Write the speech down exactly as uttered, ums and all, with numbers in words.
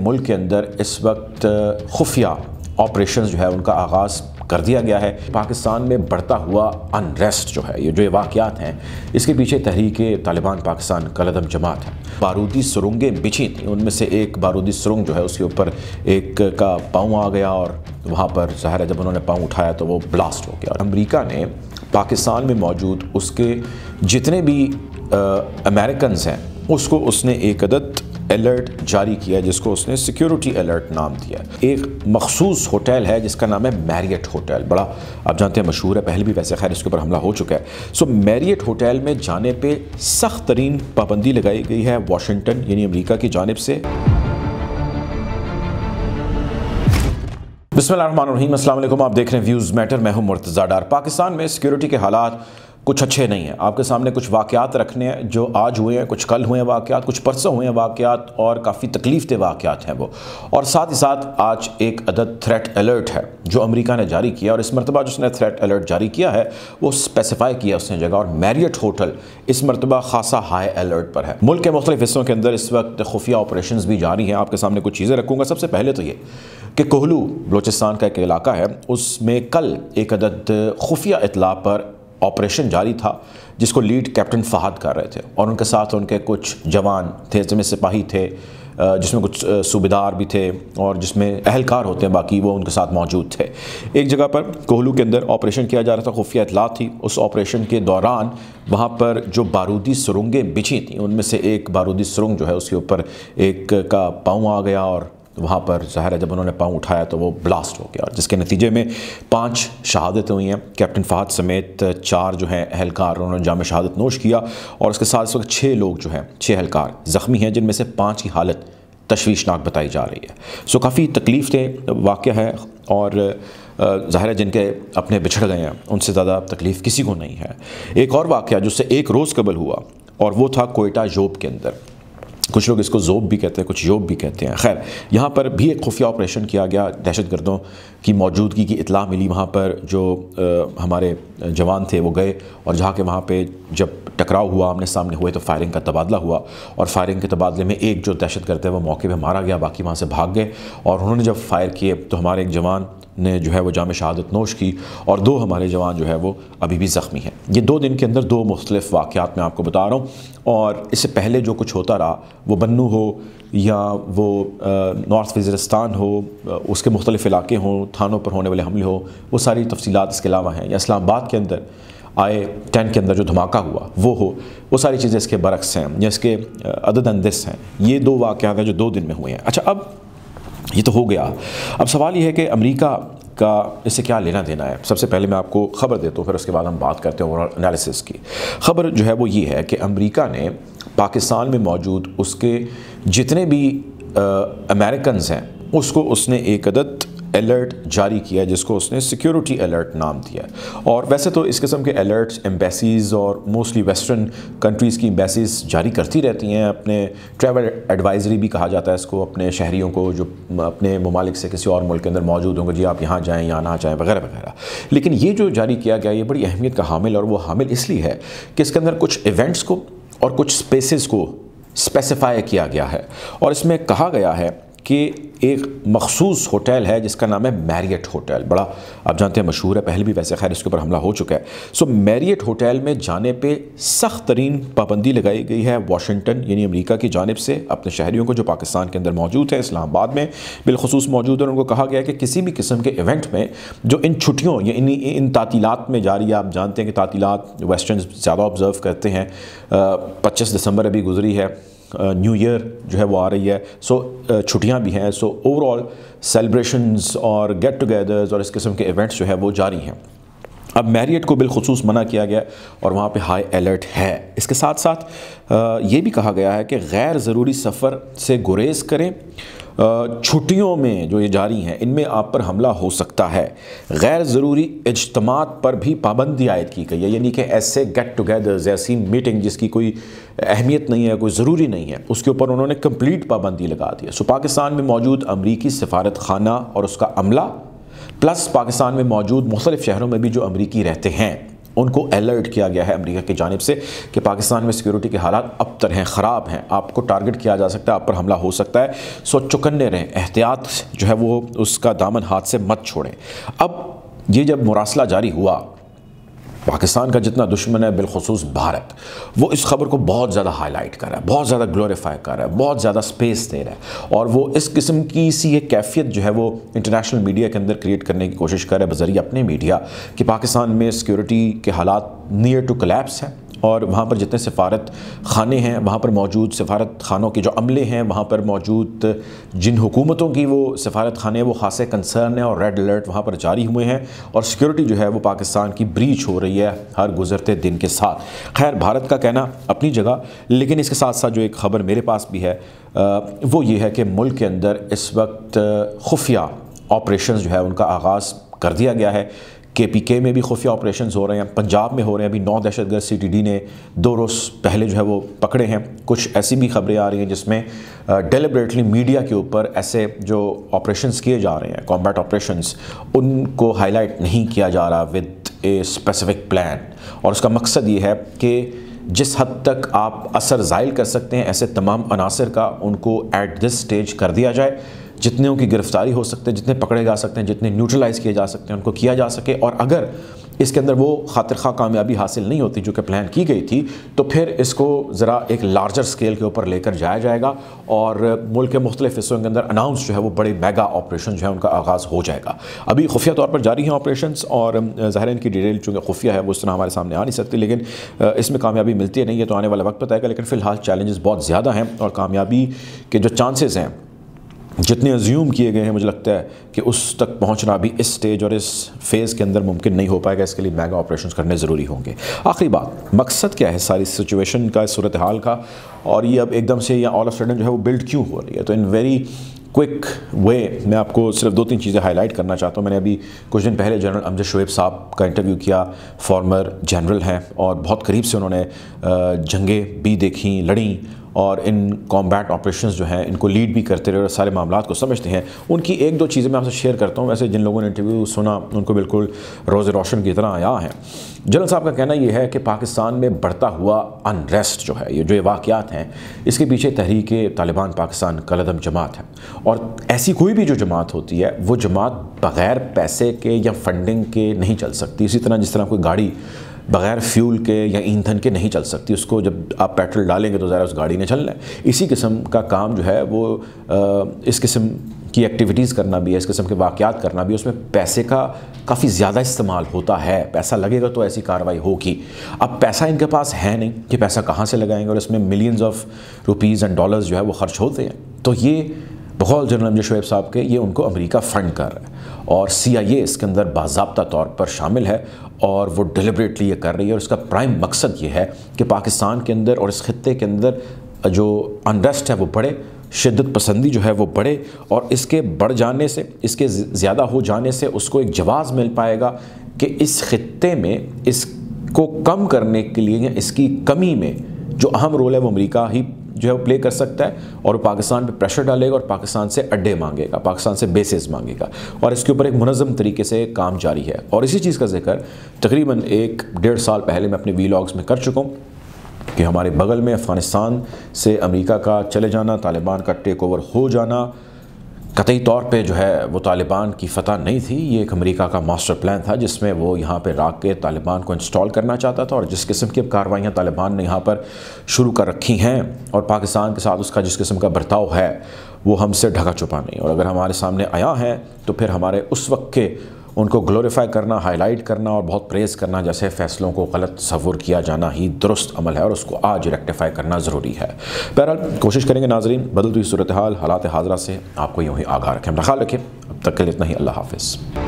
मुल्क के अंदर इस वक्त खुफिया ऑपरेशन जो है उनका आगाज़ कर दिया गया है। पाकिस्तान में बढ़ता हुआ अनरेस्ट जो है, ये जो वाक़यात हैं, इसके पीछे तहरीक तालिबान पाकिस्तान कलअदम जमात है। बारूदी सुरंगें बिछी थी, उनमें से एक बारूदी सुरंग जो है उसके ऊपर एक का पाँव आ गया और वहाँ पर ज़ाहिर है जब उन्होंने पाँव उठाया तो वो ब्लास्ट हो गया। अमेरिका ने पाकिस्तान में मौजूद उसके जितने भी अमेरिकन हैं उसको उसने एक अदद अलर्ट जारी किया जिसको उसने सिक्योरिटी अलर्ट नाम दिया। एक मखसूस होटल है जिसका नाम है मैरियट होटल, बड़ा आप जानते हैं मशहूर है, पहले भी वैसे खैर इसके ऊपर हमला हो चुका है। सो मैरियट होटल में जाने पे सख्त तरीन पाबंदी लगाई गई है वाशिंगटन यानी अमेरिका की जानिब से। बिस्मिल्लाहिर्रहमानिर्रहीम, अस्सलाम वालेकुम, आप देख रहे हैं व्यूज़ मैटर, मैं हूं मुर्तज़ा डार। पाकिस्तान में सिक्योरिटी के हालात कुछ अच्छे नहीं हैं। आपके सामने कुछ वाक़यात रखने हैं जो आज हुए हैं, कुछ कल हुए हैं वाक़यात, कुछ परसों हुए हैं वाक़यात और काफ़ी तकलीफ दे वाक़यात हैं वो। और साथ ही साथ आज एक अदद थ्रेट अलर्ट है जो अमेरिका ने जारी किया और इस मरतबा जो उसने थ्रेट अलर्ट जारी किया है वो स्पेसिफाई किया उसने जगह, और मैरियट होटल इस मरतबा खासा हाई अलर्ट पर है। मुल्क के मुख्तलिफ हिस्सों के अंदर इस वक्त खुफिया ऑपरेशन भी जारी हैं। आपके सामने कुछ चीज़ें रखूँगा। सबसे पहले तो ये कि कोहलू बलोचिस्तान का एक इलाका है, उसमें कल एक अदद खुफिया इतला पर ऑपरेशन जारी था जिसको लीड कैप्टन फ़हद कर रहे थे और उनके साथ उनके कुछ जवान थे जिसमें सिपाही थे, जिसमें कुछ सूबेदार भी थे और जिसमें अहलकार होते हैं बाकी, वो उनके साथ मौजूद थे। एक जगह पर कोहलू के अंदर ऑपरेशन किया जा रहा था, खुफिया इतला थी। उस ऑपरेशन के दौरान वहाँ पर जो बारूदी सुरंगें बिछी थी उनमें से एक बारूदी सुरंग जो है उसके ऊपर एक का पाँव आ गया और वहाँ पर ज़ाहिर है जब उन्होंने पाँव उठाया तो वो ब्लास्ट हो गया, जिसके नतीजे में पाँच शहादतें हुई हैं। कैप्टन फ़हद समेत चार जो हैं अहलकार उन्होंने जाम शहादत नोश किया और उसके साथ इस वक्त छः लोग जो हैं, छः अहलकार ज़ख्मी हैं, जिनमें से पाँच की हालत तशवीशनाक बताई जा रही है। सो काफ़ी तकलीफ़ दे वाक़या है और ज़ाहिर है जिनके अपने बिछड़ गए हैं उनसे ज़्यादा तकलीफ़ किसी को नहीं है। एक और वाक़या जिससे एक रोज़ कबल हुआ और वो था कोयटा जोब के अंदर। कुछ लोग इसको जोब भी कहते हैं, कुछ योब भी कहते हैं। खैर, यहाँ पर भी एक खुफिया ऑपरेशन किया गया। दहशतगर्दों की मौजूदगी की इतला मिली, वहाँ पर जो आ, हमारे जवान थे वो गए और जहाँ के वहाँ पे जब टकराव हुआ, आमने सामने हुए तो फायरिंग का तबादला हुआ और फायरिंग के तबादले में एक जो दहशतगर्द है वो मौके पर मारा गया, बाकी वहाँ से भाग गए। और उन्होंने जब फायर किए तो हमारे एक जवान ने जो है वो जाम शहादत नोश की और दो हमारे जवान जो है वो अभी भी ज़ख्मी हैं। ये दो दिन के अंदर दो मुख्तलिफ वाक़यात मैं आपको बता रहा हूँ। और इससे पहले जो कुछ होता रहा, वो बन्नू हो या वो नॉर्थ वज़ीरिस्तान हो, उसके मुख्तलिफ इलाके हों, थानों पर होने वाले हमले हो, वो सारी तफसीलात इसके अलावा हैं। या इस्लामाबाद के अंदर आए टेन के अंदर जो धमाका हुआ वो हो, वो सारी चीज़ें इसके बरक्स हैं या इसके अदद अंदिस हैं। ये दो वाक़यात हैं जो दो दिन में हुए हैं। अच्छा, अब ये तो हो गया। अब सवाल ये है कि अमेरिका का इससे क्या लेना देना है। सबसे पहले मैं आपको ख़बर देता हूँ, फिर उसके बाद हम बात करते हैं ओवरऑल एनालिसिस की। ख़बर जो है वो ये है कि अमेरिका ने पाकिस्तान में मौजूद उसके जितने भी अमेरिकन हैं उसको उसने एक अदद अलर्ट जारी किया जिसको उसने सिक्योरिटी अलर्ट नाम दिया। और वैसे तो इस किस्म के अलर्ट्स एम्बेसीज़ और मोस्टली वेस्टर्न कंट्रीज़ की एम्बेसीज़ जारी करती रहती हैं। अपने ट्रैवल एडवाइजरी भी कहा जाता है इसको, अपने शहरियों को जो अपने ममालिक से किसी और मुल्क के अंदर मौजूद होंगे, जी आप यहाँ जाएँ या ना जाएँ वगैरह वगैरह। लेकिन ये जो जारी किया गया ये बड़ी अहमियत का हामिल, और वो हामिल इसलिए है कि इसके अंदर कुछ इवेंट्स को और कुछ स्पेसेस को स्पेसिफाई किया गया है। और इसमें कहा गया है कि एक मखसूस होटल है जिसका नाम है मैरियट होटल, बड़ा आप जानते हैं मशहूर है, पहले भी वैसे खैर इसके ऊपर हमला हो चुका है। सो मैरियट होटल में जाने पे सख्त तरीन पाबंदी लगाई गई है वाशिंगटन यानी अमेरिका की जानिब से अपने शहरियों को जो पाकिस्तान के अंदर मौजूद है, इस्लामाबाद में बिलखुसूस मौजूद है। उनको कहा गया है कि किसी भी किस्म के इवेंट में जो इन छुट्टियों या इन इन तातीलात में जारी है, आप जानते हैं कि तातीलात वेस्टर्न ज़्यादा ऑब्ज़र्व करते हैं। पच्चीस दिसंबर अभी गुजरी है, न्यू ईयर जो है वो आ रही है, सो छुट्टियां भी हैं। सो ओवरऑल सेलिब्रेशंस और गेट टुगेदर्स और इस किस्म के इवेंट्स जो है वो जारी हैं। अब मैरियट को बिलखुसूस मना किया गया और वहाँ पे हाई अलर्ट है। इसके साथ साथ ये भी कहा गया है कि गैर ज़रूरी सफ़र से गुरेज करें। छुट्टियों में जो ये जारी हैं इनमें आप पर हमला हो सकता है। गैर ज़रूरी इज्तिमात पर भी पाबंदी आयद की गई है, यानी कि ऐसे गेट टुगेदर्स, ऐसी मीटिंग जिसकी कोई अहमियत नहीं है, कोई ज़रूरी नहीं है, उसके ऊपर उन्होंने कंप्लीट पाबंदी लगा दी है। सो पाकिस्तान में मौजूद अमरीकी सफारत खाना और उसका अमला प्लस पाकिस्तान में मौजूद मुख्तलिफ़ शहरों में भी जो अमरीकी रहते हैं उनको अलर्ट किया गया है अमेरिका की जानिब से कि पाकिस्तान में सिक्योरिटी के हालात अब तर हैं, ख़राब हैं, आपको टारगेट किया जा सकता है, आप पर हमला हो सकता है, सो चौकन्ने रहें, एहतियात जो है वो उसका दामन हाथ से मत छोड़ें। अब ये जब मुरासला जारी हुआ, पाकिस्तान का जितना दुश्मन है बिलखुसूस भारत, वो इस खबर को बहुत ज़्यादा हाईलाइट कर रहा है, बहुत ज़्यादा ग्लोरीफाई कर रहा है, बहुत ज़्यादा स्पेस दे रहा है, और वो इस किस्म की सी एक कैफियत जो है वो इंटरनेशनल मीडिया के अंदर क्रिएट करने की कोशिश कर रहा है बज़रिए अपने मीडिया कि पाकिस्तान में सिक्योरिटी के हालात नियर टू कोलैप्स हैं, और वहाँ पर जितने सफारत खाने हैं, वहाँ पर मौजूद सफारत खानों के जो अमले हैं, वहाँ पर मौजूद जिन हुकूमतों की वो सफारत खाने वो खासे कंसर्न है और रेड अलर्ट वहाँ पर जारी हुए हैं, और सिक्योरिटी जो है वो पाकिस्तान की ब्रीच हो रही है हर गुजरते दिन के साथ। खैर, भारत का कहना अपनी जगह, लेकिन इसके साथ साथ जो एक ख़बर मेरे पास भी है वो ये है कि मुल्क के अंदर इस वक्त खुफिया ऑपरेशन जो है उनका आगाज़ कर दिया गया है। के पी के में भी खुफिया ऑपरेशंस हो रहे हैं, पंजाब में हो रहे हैं, अभी नौ दहशतगर्द सी टी डी ने दो रोज़ पहले जो है वो पकड़े हैं। कुछ ऐसी भी खबरें आ रही हैं जिसमें डेलिब्रेटली मीडिया के ऊपर ऐसे जो ऑपरेशंस किए जा रहे हैं, कॉम्बैट ऑपरेशंस, उनको हाईलाइट नहीं किया जा रहा विद ए स्पेसिफिक प्लान, और उसका मकसद ये है कि जिस हद तक आप असर ज़ाइल कर सकते हैं ऐसे तमाम अनासर का, उनको एट दिस स्टेज कर दिया जाए, जितने उनकी गिरफ्तारी हो सकते हैं, जितने पकड़े जा सकते हैं, जितने न्यूट्रलाइज़ किए जा सकते हैं उनको किया जा सके, और अगर इसके अंदर वो खातिर खा कामयाबी हासिल नहीं होती जो कि प्लान की गई थी, तो फिर इसको ज़रा एक लार्जर स्केल के ऊपर लेकर जाया जाएगा, और मुल्क के मुख्तलिफ हिस्सों के अंदर अनाउंस जो है वो बड़े मेगा ऑपरेशन जो है उनका आगाज़ हो जाएगा। अभी खुफिया तौर पर जारी हैं ऑपरेशंस, और ज़ाहिर इनकी डिटेल चूँकि खुफिया है वो इस तरह हमारे सामने आ नहीं सकती, लेकिन इसमें कामयाबी मिलती है नहीं, ये तो आने वाला वक्त बताएगा। लेकिन फ़िलहाल चैलेंजेस बहुत ज़्यादा हैं, और कामयाबी के जो चांसेस हैं जितने अज्यूम किए गए हैं, मुझे लगता है कि उस तक पहुंचना भी इस स्टेज और इस फेज़ के अंदर मुमकिन नहीं हो पाएगा। इसके लिए मेगा ऑपरेशंस करने ज़रूरी होंगे। आखिरी बात, मकसद क्या है सारी सिचुएशन का, सूरत हाल का, और ये अब एकदम से या ऑल ऑफ सडन जो है वो बिल्ड क्यों हो रही है? तो इन वेरी क्विक वे मैं आपको सिर्फ दो तीन चीज़ें हाईलाइट करना चाहता हूँ। मैंने अभी कुछ दिन पहले जनरल अमजद शोएब साहब का इंटरव्यू किया, फॉर्मर जनरल हैं और बहुत करीब से उन्होंने जंगें भी देखी, लड़ी, और इन कॉम्बैट ऑपरेशंस जो हैं इनको लीड भी करते रहे और सारे मामलात को समझते हैं। उनकी एक दो चीज़ें मैं आपसे शेयर करता हूँ। वैसे जिन लोगों ने इंटरव्यू सुना उनको बिल्कुल रोज़ रोशन की तरह आया है। जनरल साहब का कहना यह है कि पाकिस्तान में बढ़ता हुआ अनरेस्ट जो है, ये जो वाक़यात हैं, इसके पीछे तहरीक तालिबान पाकिस्तान कलअदम जमात है, और ऐसी कोई भी जो जमात होती है वो जमात बग़ैर पैसे के या फंडिंग के नहीं चल सकती। इसी तरह जिस तरह कोई गाड़ी बग़ैर फ्यूल के या ईंधन के नहीं चल सकती, उसको जब आप पेट्रोल डालेंगे तो ज़रा उस गाड़ी ने चलना है। इसी किस्म का काम जो है वो आ, इस किस्म की एक्टिविटीज़ करना भी है, इस किस्म के वाक़यात करना भी, उसमें पैसे का काफ़ी ज़्यादा इस्तेमाल होता है। पैसा लगेगा तो ऐसी कार्रवाई होगी। अब पैसा इनके पास है नहीं कि पैसा कहाँ से लगाएंगे, और इसमें millions of rupees and dollars जो है वो ख़र्च होते हैं। तो ये बकौल जनरल अमजद शोएब साहब के, ये उनको अमेरिका फ़ंड कर रहा है, और सी आई ए इसके अंदर बाज़ाब्ता तौर पर शामिल है, और वो डिलिबरेटली ये कर रही है। और इसका प्राइम मकसद ये है कि पाकिस्तान के अंदर और इस खित्ते के अंदर जो अनरेस्ट है वो बढ़े, शिद्दत पसंदी जो है वो बढ़े, और इसके बढ़ जाने से, इसके ज़्यादा हो जाने से उसको एक जवाज़ मिल पाएगा कि इस खित्ते में इसको कम करने के लिए या इसकी कमी में जो अहम रोल है वो अमेरिका ही जो है वो प्ले कर सकता है, और पाकिस्तान पे प्रेशर डालेगा और पाकिस्तान से अड्डे मांगेगा, पाकिस्तान से बेसेस मांगेगा, और इसके ऊपर एक मुनज़्ज़म तरीके से काम जारी है। और इसी चीज़ का जिक्र तकरीबन एक डेढ़ साल पहले मैं अपने वीलॉग्स में कर चुका हूँ कि हमारे बगल में अफ़गानिस्तान से अमेरिका का चले जाना, तालिबान का टेक ओवर हो जाना, कतई तौर पे जो है वो तालिबान की फ़तह नहीं थी। ये एक अमेरिका का मास्टर प्लान था जिसमें वो यहाँ पे राख के तालिबान को इंस्टॉल करना चाहता था, और जिस किस्म की कार्रवाइयाँ तालिबान ने यहाँ पर शुरू कर रखी हैं और पाकिस्तान के साथ उसका जिस किस्म का बर्ताव है वो हमसे ढका छुपा नहीं। और अगर हमारे सामने आया है तो फिर हमारे उस वक्त के उनको ग्लोरीफाई करना, हाईलाइट करना और बहुत प्रेज़ करना जैसे फ़ैसलों को गलत तस्वुर किया जाना ही दुरुस्त अमल है, और उसको आज रेक्टिफाई करना ज़रूरी है। बहरहाल कोशिश करेंगे नाज़रीन बदलती हुई सूरत हाल, हालात हाज़रा से आपको यूँ ही आगाह रखें। अपना ख्याल रखें। अब तक के लिए इतना ही। अल्लाह हाफ़िज़।